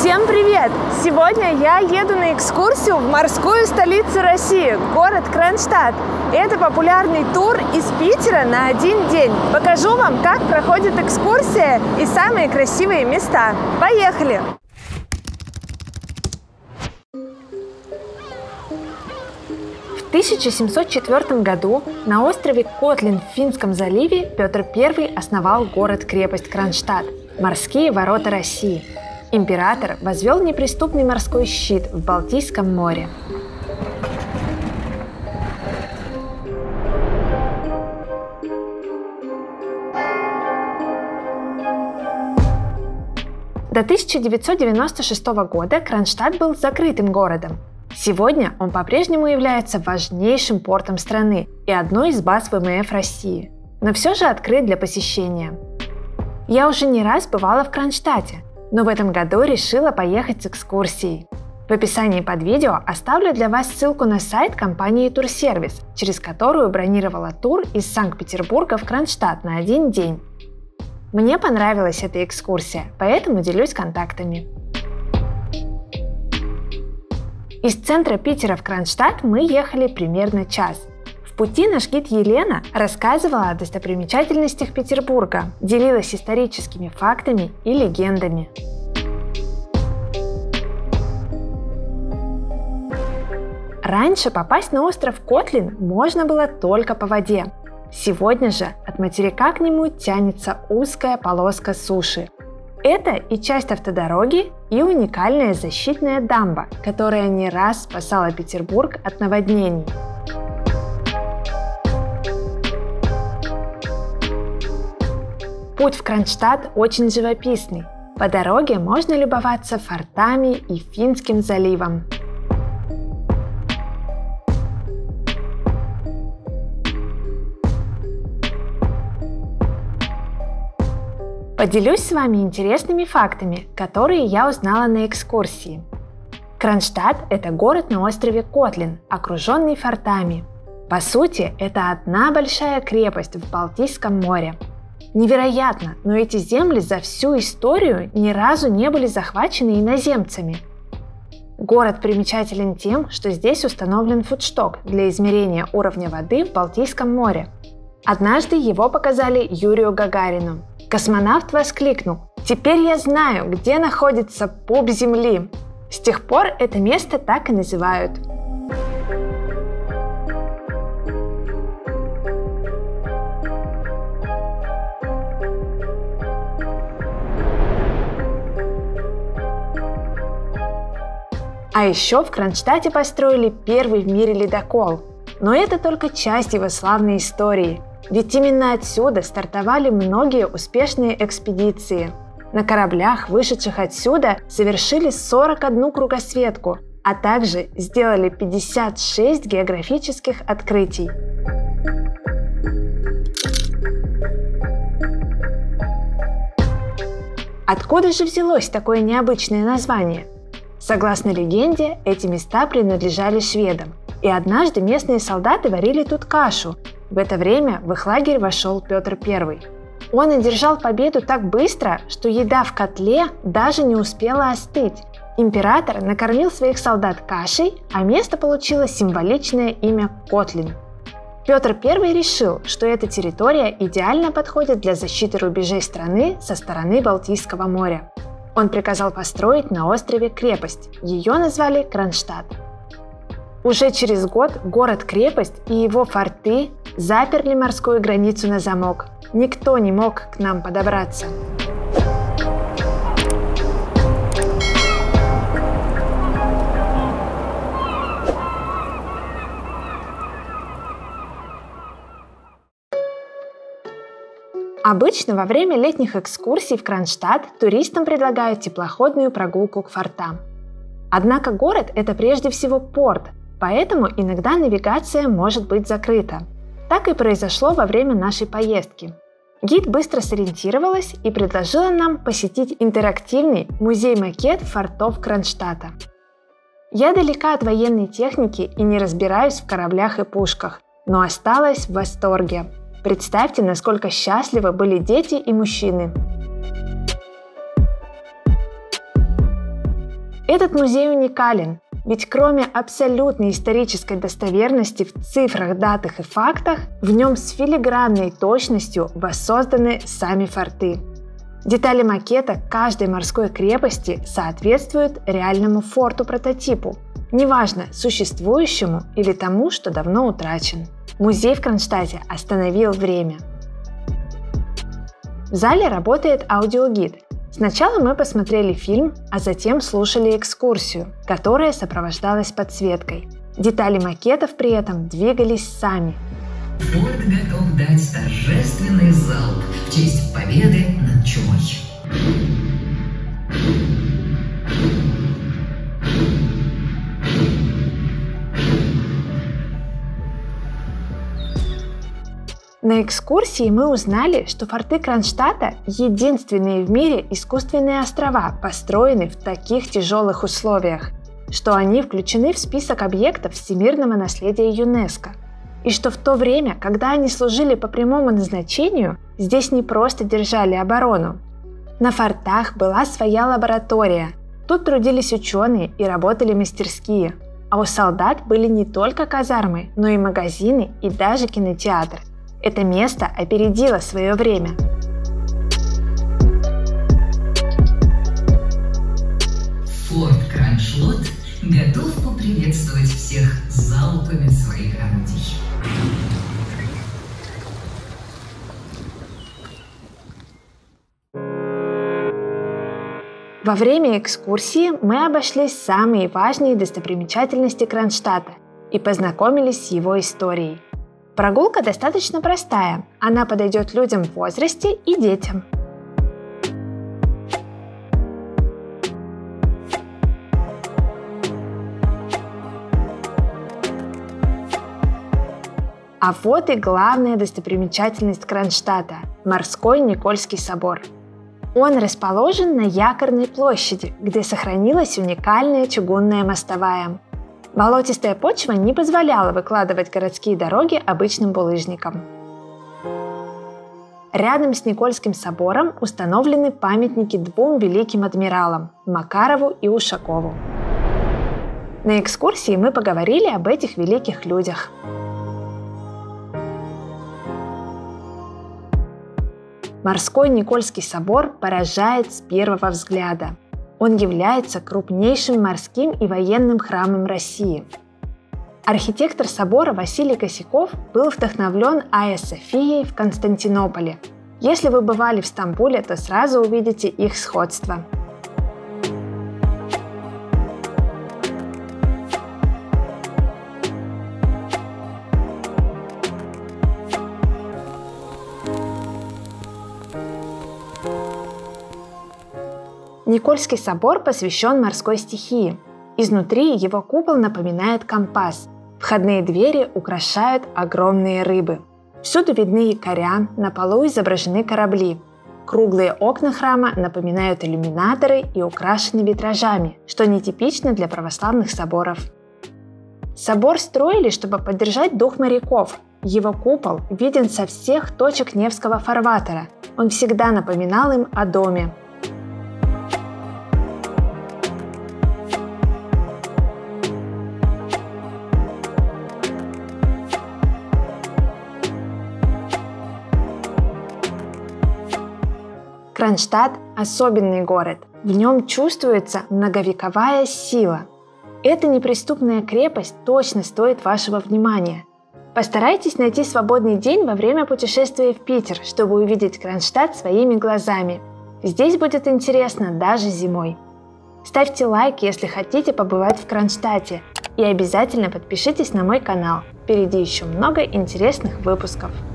Всем привет! Сегодня я еду на экскурсию в морскую столицу России, город Кронштадт. Это популярный тур из Питера на один день. Покажу вам, как проходит экскурсия и самые красивые места. Поехали! В 1704 году на острове Котлин в Финском заливе Петр I основал город-крепость Кронштадт – морские ворота России. Император возвел неприступный морской щит в Балтийском море. До 1996 года Кронштадт был закрытым городом. Сегодня он по-прежнему является важнейшим портом страны и одной из баз ВМФ России, но все же открыт для посещения. Я уже не раз бывала в Кронштадте, но в этом году решила поехать с экскурсией. В описании под видео оставлю для вас ссылку на сайт компании Турсервис, через которую бронировала тур из Санкт-Петербурга в Кронштадт на один день. Мне понравилась эта экскурсия, поэтому делюсь контактами. Из центра Питера в Кронштадт мы ехали примерно час. В пути наш гид Елена рассказывала о достопримечательностях Петербурга, делилась историческими фактами и легендами. Раньше попасть на остров Котлин можно было только по воде. Сегодня же от материка к нему тянется узкая полоска суши. Это и часть автодороги, и уникальная защитная дамба, которая не раз спасала Петербург от наводнений. Путь в Кронштадт очень живописный. По дороге можно любоваться фортами и Финским заливом. Поделюсь с вами интересными фактами, которые я узнала на экскурсии. Кронштадт – это город на острове Котлин, окруженный фортами. По сути, это одна большая крепость в Балтийском море. Невероятно, но эти земли за всю историю ни разу не были захвачены иноземцами. Город примечателен тем, что здесь установлен фудшток для измерения уровня воды в Балтийском море. Однажды его показали Юрию Гагарину. Космонавт воскликнул: «Теперь я знаю, где находится пуп Земли». С тех пор это место так и называют. А еще в Кронштадте построили первый в мире ледокол. Но это только часть его славной истории. Ведь именно отсюда стартовали многие успешные экспедиции. На кораблях, вышедших отсюда, совершили 41 кругосветку, а также сделали 56 географических открытий. Откуда же взялось такое необычное название? Согласно легенде, эти места принадлежали шведам, и однажды местные солдаты варили тут кашу. В это время в их лагерь вошел Петр I. Он одержал победу так быстро, что еда в котле даже не успела остыть. Император накормил своих солдат кашей, а место получило символичное имя Котлин. Петр I решил, что эта территория идеально подходит для защиты рубежей страны со стороны Балтийского моря. Он приказал построить на острове крепость. Ее назвали Кронштадт. Уже через год город-крепость и его форты заперли морскую границу на замок. Никто не мог к нам подобраться. Обычно во время летних экскурсий в Кронштадт туристам предлагают теплоходную прогулку к фортам. Однако город – это прежде всего порт, поэтому иногда навигация может быть закрыта. Так и произошло во время нашей поездки. Гид быстро сориентировалась и предложила нам посетить интерактивный музей-макет фортов Кронштадта. Я далека от военной техники и не разбираюсь в кораблях и пушках, но осталась в восторге. Представьте, насколько счастливы были дети и мужчины. Этот музей уникален, ведь кроме абсолютной исторической достоверности в цифрах, датах и фактах, в нем с филигранной точностью воссозданы сами форты. Детали макета каждой морской крепости соответствуют реальному форту-прототипу, неважно, существующему или тому, что давно утрачен. Музей в Кронштадте остановил время. В зале работает аудиогид. Сначала мы посмотрели фильм, а затем слушали экскурсию, которая сопровождалась подсветкой. Детали макетов при этом двигались сами. Форт готов дать торжественный залп в честь победы над чумой. На экскурсии мы узнали, что форты Кронштадта – единственные в мире искусственные острова, построенные в таких тяжелых условиях, что они включены в список объектов всемирного наследия ЮНЕСКО. И что в то время, когда они служили по прямому назначению, здесь не просто держали оборону. На фортах была своя лаборатория. Тут трудились ученые и работали мастерские. А у солдат были не только казармы, но и магазины и даже кинотеатр. Это место опередило свое время. Форт Кроншлот готов поприветствовать всех залпами своих орудий. Во время экскурсии мы обошли самые важные достопримечательности Кронштадта и познакомились с его историей. Прогулка достаточно простая, она подойдет людям в возрасте и детям. А вот и главная достопримечательность Кронштадта – морской Никольский собор. Он расположен на Якорной площади, где сохранилась уникальная чугунная мостовая. Болотистая почва не позволяла выкладывать городские дороги обычным булыжникам. Рядом с Никольским собором установлены памятники двум великим адмиралам – Макарову и Ушакову. На экскурсии мы поговорили об этих великих людях. Морской Никольский собор поражает с первого взгляда. Он является крупнейшим морским и военным храмом России. Архитектор собора Василий Косяков был вдохновлен Айя Софией в Константинополе. Если вы бывали в Стамбуле, то сразу увидите их сходство. Никольский собор посвящен морской стихии. Изнутри его купол напоминает компас. Входные двери украшают огромные рыбы. Всюду видны якоря, на полу изображены корабли. Круглые окна храма напоминают иллюминаторы и украшены витражами, что нетипично для православных соборов. Собор строили, чтобы поддержать дух моряков. Его купол виден со всех точек Невского фарватера. Он всегда напоминал им о доме. Кронштадт – особенный город. В нем чувствуется многовековая сила. Эта неприступная крепость точно стоит вашего внимания. Постарайтесь найти свободный день во время путешествия в Питер, чтобы увидеть Кронштадт своими глазами. Здесь будет интересно даже зимой. Ставьте лайк, если хотите побывать в Кронштадте. И обязательно подпишитесь на мой канал. Впереди еще много интересных выпусков.